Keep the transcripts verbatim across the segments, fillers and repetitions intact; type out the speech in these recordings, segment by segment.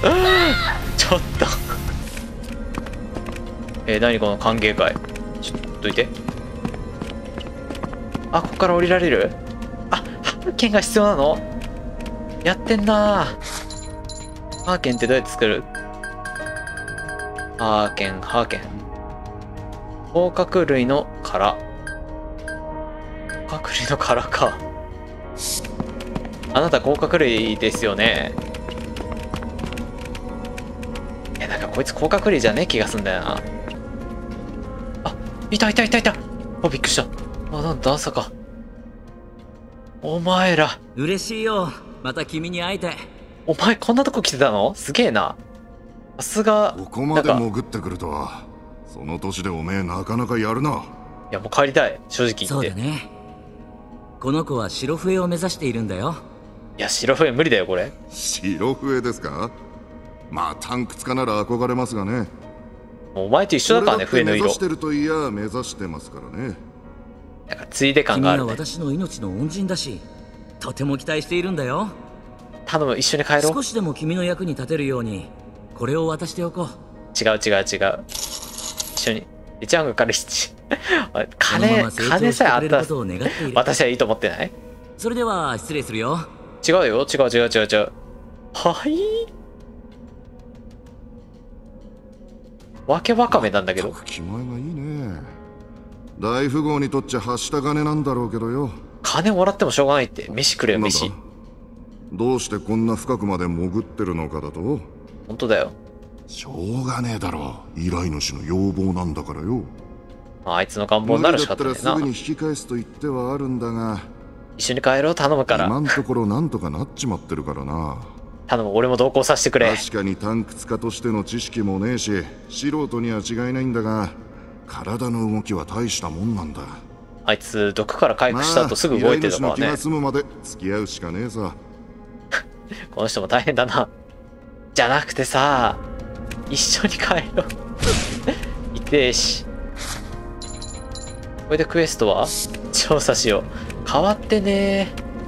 ちょっとえー、何この歓迎会。ちょっといて。あ、ここから降りられる。あ、ハーケンが必要なの。やってんな。ハーケンってどうやって作る。ハーケンハーケン甲殻類の殻。甲殻類の殻か。あなた甲殻類ですよね。え、なんかこいつ甲殻類じゃねえ気がすんだよな。あ、いたいたいたいた。あ、びっくりした。あ、なんだ朝か。お前ら。 嬉しいよ。また君に会えて。 お前こんなとこ来てたの？すげえな。さすが。 ここまで潜ってくるとは。その年でおめえなかなかやるな。いやもう帰りたい、正直言って。 そうだね。この子は白笛を目指しているんだよ。 いや白笛無理だよこれ。 白笛ですか。まあタンクつかなら憧れますがね。 お前と一緒だからね、笛の色。 目指してるといや目指してますからね。 なんかついで感があるね。 君は私の命の恩人だし、とても期待しているんだよ。 頼む、一緒に帰ろう。 少しでも君の役に立てるようにこれを渡しておこう。 違う違う違う。一緒に。一番から七。金、金さえあったら私はいいと思ってない？ それでは失礼するよ。 違うよ、違う違う違う違う。はい。わけわかめなんだけど。 気前がいいね。大富豪にとっちゃはした金なんだろうけどよ。 金もらってもしょうがないって。飯くれよ飯。 どうしてこんな深くまで潜ってるのかだと。 本当だよ。 しょうがねえだろ。依頼主の要望なんだからよ。 あいつの願望になるしかったんだよな。 すぐに引き返すと言ってはあるんだが、 一緒に帰ろう、頼むから。 今んところなんとかなっちまってるからな。 頼む、俺も同行させてくれ。 確かにタンクツ家としての知識もねえし、素人には違いないんだが、体の動きは大したもんなんだ。 あいつ毒から回復した後すぐ動いてるからね。 まあ、依頼主の気が済むまで付き合うしかねえさ。 この人も大変だな。じゃなくてさ、一緒に帰ろう。痛えし。これでクエストは調査しよう。変わってね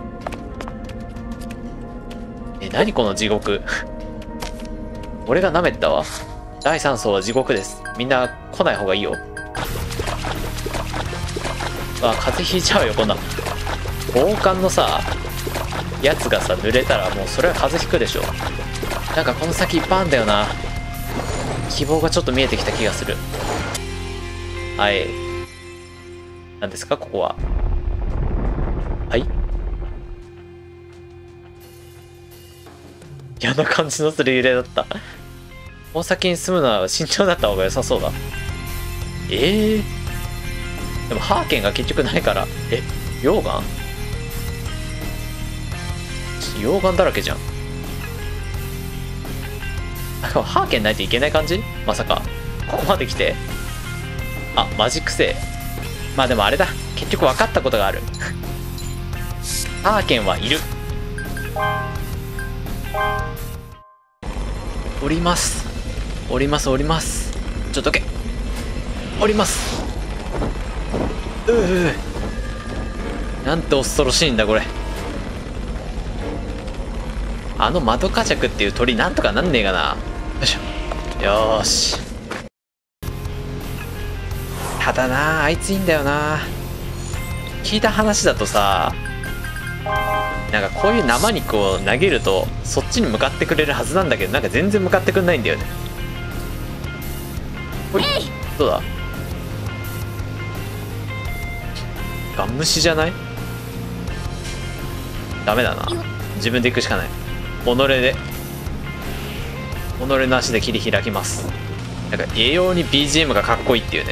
え。え、何この地獄。俺が舐めてたわ。だいさん層は地獄です。みんな来ない方がいいよ。あ、風邪ひいちゃうよ、こんな。防寒のさ、やつがさ、濡れたらもうそれは風邪ひくでしょ。なんかこの先いっぱいあんだよな。希望がちょっと見えてきた気がする。はい。何ですか、ここは。はい。嫌な感じのする揺れだった。この先に住むのは慎重だった方が良さそうだ。ええー、でもハーケンが結局ないから。え、溶岩溶岩だらけじゃん。ハーケンないといけない感じ？まさかここまで来て。あ、マジック星。まあでもあれだ、結局分かったことがある。ハーケンはいる。降ります降ります降ります。ちょっとどけ。降ります。ううなんて恐ろしいんだこれ。あのマドカジャクっていう鳥なんとかなんねえかな。よいしょ。よーし。ただな、あいついいんだよな。聞いた話だとさ、なんかこういう生肉を投げるとそっちに向かってくれるはずなんだけど、なんか全然向かってくんないんだよね。ほい、どうだ。ガン虫じゃない？ダメだな。自分で行くしかない。己で己の足で切り開きます。なんか栄養に ビージーエム がかっこいいっていうね。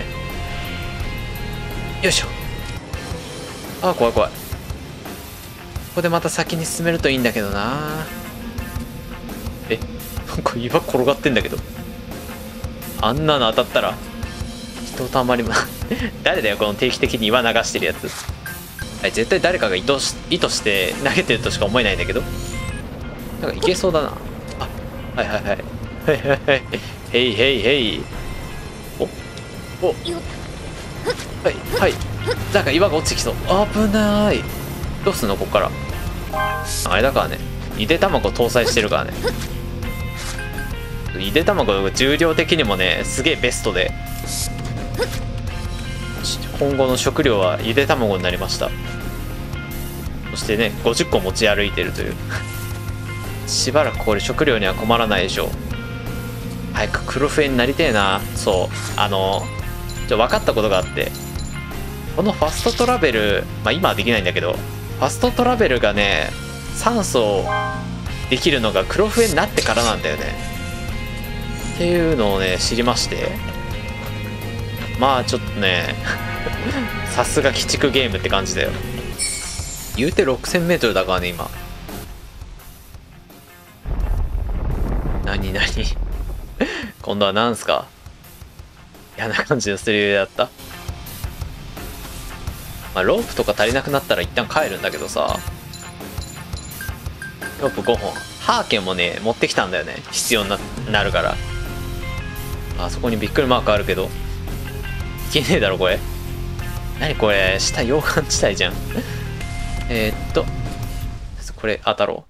よいしょ。あー怖い怖い。ここでまた先に進めるといいんだけどな。え、なんか岩転がってんだけど。あんなの当たったらひとたまりも誰だよこの定期的に岩流してるやつ。はい、絶対誰かが意図し意図して投げてるとしか思えないんだけど。なんかいけそうだな。あ、はいはいはいはいはいはい。へいへいへい。おおはいはい。なんか岩が落ちてきそう。危ない。どうすんのこっから。あれだからね、ゆで卵搭載してるからね。 ゆで卵が重量的にもねすげえベストで、今後の食料はゆで卵になりました。そしてねごじゅっこ持ち歩いてるというしばらくこれ食料には困らないでしょう。早く黒笛になりてえな。そうあのちょ分かったことがあって、このファストトラベル、まあ今はできないんだけど、ファストトラベルがね酸素できるのが黒笛になってからなんだよねっていうのをね知りまして、まあちょっとねさすが鬼畜ゲームって感じだよ。言うて ろくせんメートル だからね今。何何今度は何すか。嫌な感じのスリルだった。まあロープとか足りなくなったら一旦帰るんだけどさ、ロープごほん、ハーケンもね持ってきたんだよね、必要に な, なるから。あそこにびっくりマークあるけどいけねえだろこれ。何これ、下溶岩地帯じゃんえーっとこれ当たろ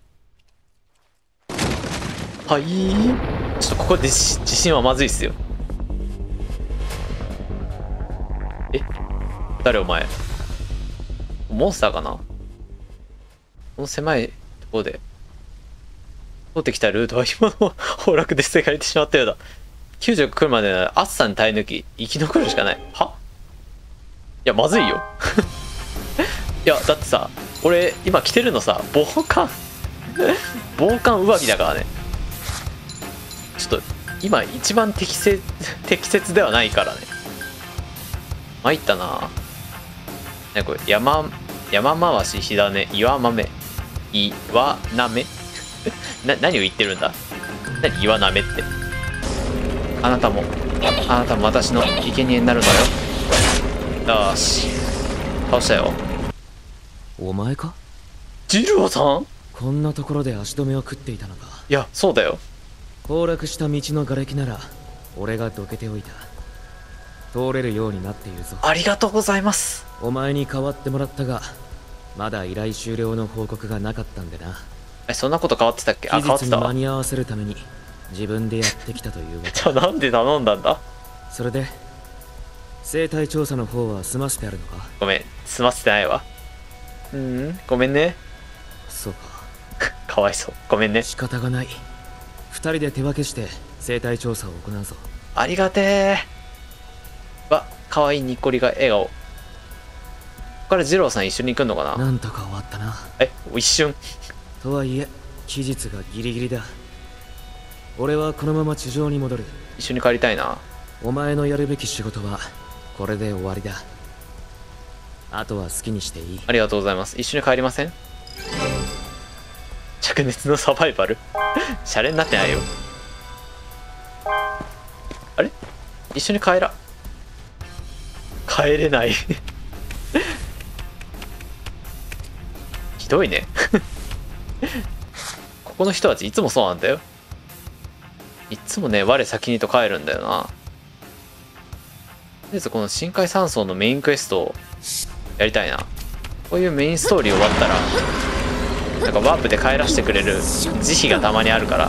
う。はい、ちょっとここで自信はまずいっすよ。え誰お前、モンスターかな。この狭いところで通ってきたルートは今の崩落で捨てられてしまったようだ。救助が来るまでなら暑さに耐え抜き生き残るしかない。はいやまずいよいやだってさ俺今着てるのさ防寒防寒上着だからね。ちょっと今一番適切適切ではないからね。参ったな。ねこれ山山回し火種岩豆岩なめな何を言ってるんだ。何岩なめって。あなたもあなたも私の生贄になるのよ。よし倒したよ。 お前か。 ジルオさん。 こんなところで足止めを食っていたのか。 いやそうだよ。 崩落した道の瓦礫なら俺がどけておいた。通れるようになっているぞ。 ありがとうございます。 お前に代わってもらったがまだ依頼終了の報告がなかったんでな。 えそんなこと変わってたっけ。あ変わってたわ。 期日に間に合わせるために自分でやってきたというわけ。 じゃあなんで頼んだんだ。 それで生態調査の方は済ませてあるのか。 ごめん済ませてないわ。うんごめんね。 そうかかわいそうごめんね。 仕方がない。二人で手分けして生態調査を行うぞ。 ありがてえ。わかわいいにっこりが笑顔。ここから二郎さん一緒に行くのかな。 なんとか終わったな。 え一瞬とはいえ期日がギリギリだ。俺はこのまま地上に戻る。 一緒に帰りたいな。 お前のやるべき仕事はこれで終わりだ。あとは好きにしていい。 ありがとうございます。一緒に帰りません。灼熱のサバイバルシャレになってないよ。あれ一緒に帰ら帰れないひどいねここの人たちいつもそうなんだよ。いつもね我先にと帰るんだよな。とりあえずこの深海山荘のメインクエストをやりたいな。こういうメインストーリー終わったらなんかワープで帰らせてくれる慈悲がたまにあるから、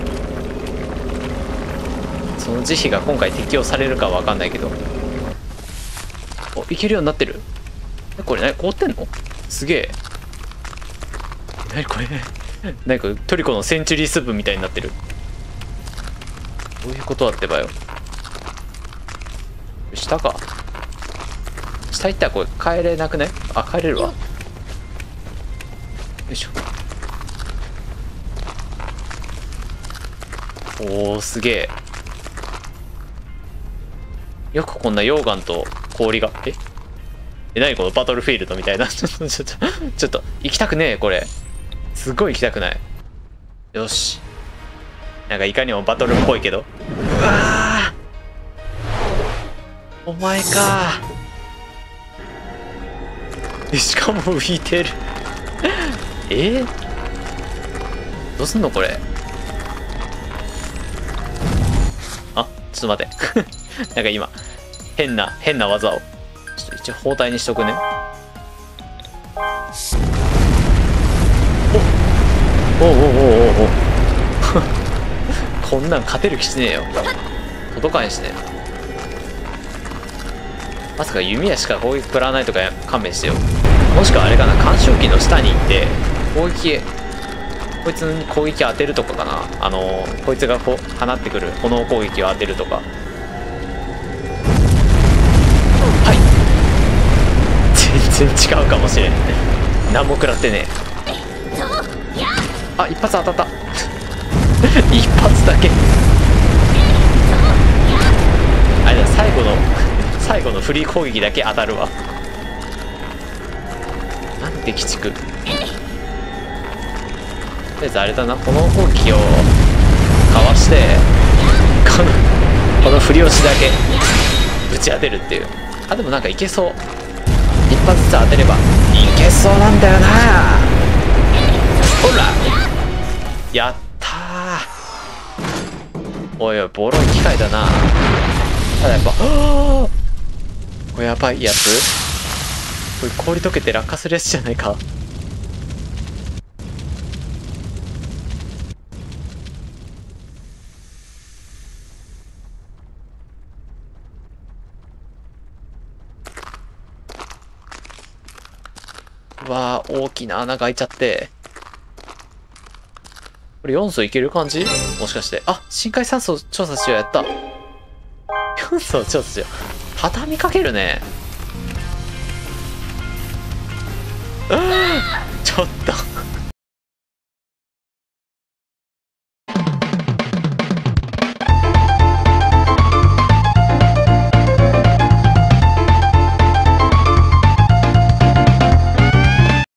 その慈悲が今回適用されるかは分かんないけど。おいけるようになってる。えこれ何凍ってんの。すげえ。何これなんかトリコのセンチュリースープみたいになってる。どういうことだってばよ。下か。下行ったらこれ帰れなくね。あ帰れるわ。よいしょ。おーすげえ。よくこんな溶岩と氷がええ何このバトルフィールドみたいなちょっとちょっとちょっと行きたくねえこれ。すごい行きたくない。よしなんかいかにもバトルっぽいけど。うわお前かー。しかも浮いてるえー、どうすんのこれ。あちょっと待ってなんか今変な変な技をちょっと一応包帯にしとくね。おおおおおおこんなん勝てる気しねえよ。届かんしね。まさか弓矢しか攻撃食らわないとか勘弁してよ。もしくはあれかな、干渉機の下に行って攻撃、こいつに攻撃当てるとかかな。あのー、こいつがこう放ってくる炎攻撃を当てるとか。はい、全然違うかもしれん。何も食らってねえ。あ、一発当たった一発だけ。あれだ、最後の最後のフリー攻撃だけ当たるわ。なんて鬼畜。とりあえずあれだな、この攻撃をかわしてこのこの振り押しだけぶち当てるっていう。あ、でもなんかいけそう。一発ずつ当てればいけそうなんだよな。ほら、やったー。おいおい、ボロい機械だな。ただやっぱこれやばいやつ。これ氷溶けて落下するやつじゃないか。うわー、大きな穴が開いちゃって。これよん層いける感じ？もしかして。あ、深海酸素調査しよう。やった。よん層調査しよう。畳みかけるね。ちょっと